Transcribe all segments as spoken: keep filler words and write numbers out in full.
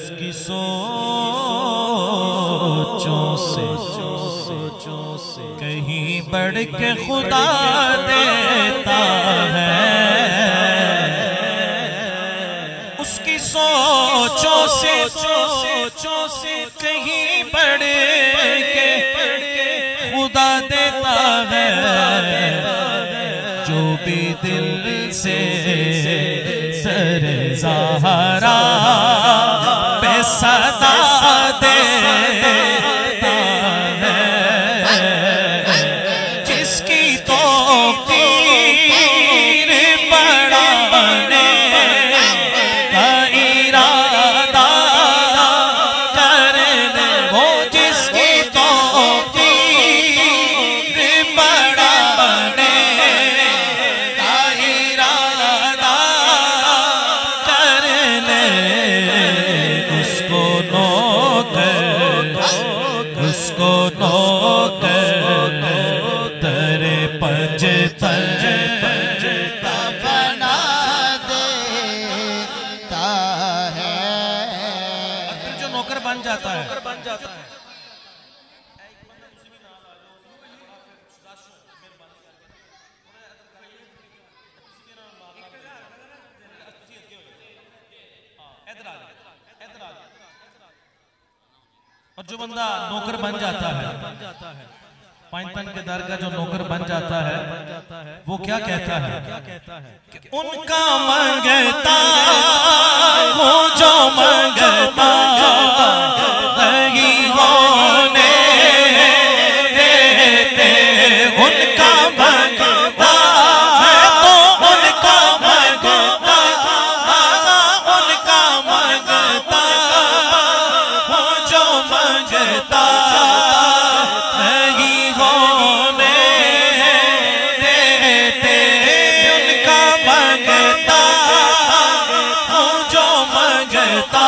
उसकी सोचों से कहीं बढ़ के खुदा देता है। उसकी सोचों से सोचों से कहीं बढ़ के खुदा देता है। जो भी दिल से सर ज़हरा पे सदा देता है, जिसकी तौक़ीर बढ़ाने का इरादा कर ले, वो जिसकी तौक़ीर बढ़ाने का इरादा कर ले, उसको नौकर उसको नौकर तेरे पंजतर बना देता है। फिर जो नौकर बन जाता है और जो बंदा नौकर बन जाता है, पाइंतन के दर का जो नौकर बन जाता है, वो क्या कहता है कि उनका मंगता वो जो मंगता नहीं होने देते। उनका मंगता है तो उनका मंगता उनका मंगता वो जो मंगता नहीं होने देते। उनका मंगता वो जो मंगता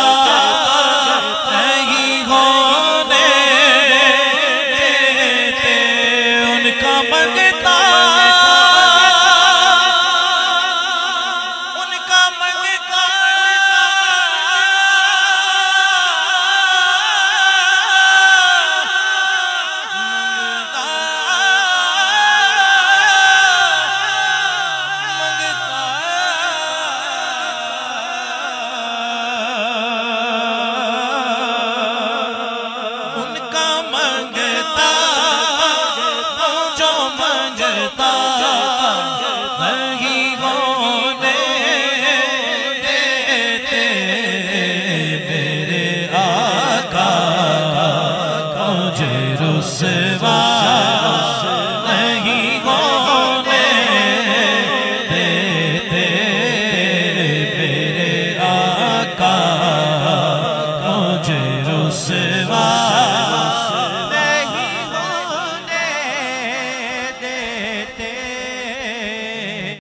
नहीं होने देते। उनका मंगता उनका मंगता उनका मंगता वो जो मंगता नहीं होने देते। मेरे आका मुझे रुसवा नहीं होने देते। मेरे आका